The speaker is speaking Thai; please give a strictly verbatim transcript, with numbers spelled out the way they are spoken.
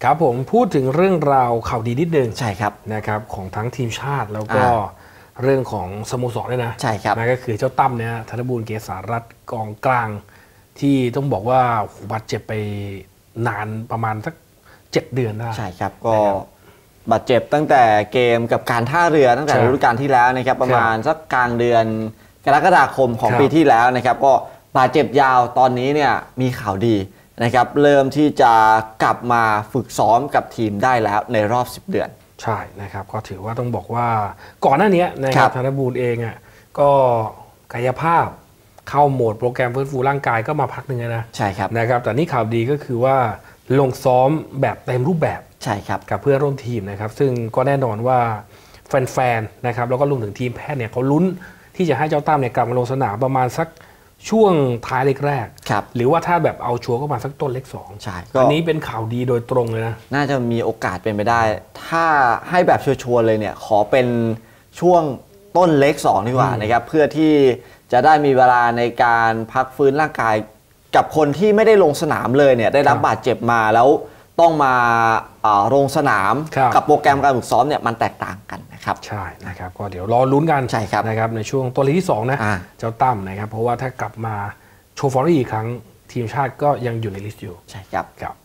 ครับผมพูดถึงเรื่องราวข่าวดีนิดนึงใช่ครับนะครับของทั้งทีมชาติแล้วก็เรื่องของสโมสรด้วยนะใช่ครับนั่นก็คือเจ้าตั้มเนี่ยธนบูรณ์เกษารัตน์กองกลางที่ต้องบอกว่าบาดเจ็บไปนานประมาณสักเจ็ดเดือนได้ใช่ครับก็บาดเจ็บตั้งแต่เกมกับการท่าเรือตั้งแต่ฤดูกาลที่แล้วนะครับประมาณสักกลางเดือนกรกฎาคมของปีที่แล้วนะครับก็บาดเจ็บยาวตอนนี้เนี่ยมีข่าวดีนะครับเริ่มที่จะกลับมาฝึกซ้อมกับทีมได้แล้วในรอบสิบเดือนใช่นะครับก็ถือว่าต้องบอกว่าก่อนหน้านี้นะครับธนบูรณ์เองอ่ะก็กายภาพเข้าโหมดโปรแกรมฟื้นฟูร่างกายก็มาพักหนึ่งนะใช่ครับนะครับแต่นี่ข่าวดีก็คือว่าลงซ้อมแบบเต็มรูปแบบใช่ครับกับเพื่อนร่วมทีมนะครับซึ่งก็แน่นอนว่าแฟนๆนะครับแล้วก็รวมถึงทีมแพทย์เนี่ยเขาลุ้นที่จะให้เจ้าตั้มเนี่ยกลับมาลงสนามประมาณสักช่วงท้ายเล็กแรกหรือว่าถ้าแบบเอาชัวร์ก็มาสักต้นเล็กสองใช่อันนี้เป็นข่าวดีโดยตรงเลยนะน่าจะมีโอกาสเป็นไปได้ถ้าให้แบบชัวร์เลยเนี่ยขอเป็นช่วงต้นเล็กสองดีกว่านะครับเพื่อที่จะได้มีเวลาในการพักฟื้นร่างกายกับคนที่ไม่ได้ลงสนามเลยเนี่ยได้รับบาดเจ็บมาแล้วต้องมาลงสนามกับโปรแกรมการฝึกซ้อมเนี่ยมันแตกต่างกันนะครับใช่นะครับก็เดี๋ยวรอลุ้นกันใช่ครับนะครับในช่วงต้นฤดูกาลที่สองนะเจ้าตั้มนะครับเพราะว่าถ้ากลับมาโชว์ฟอร์มอีกครั้งทีมชาติก็ยังอยู่ในลิสต์อยู่ใช่ครับครับ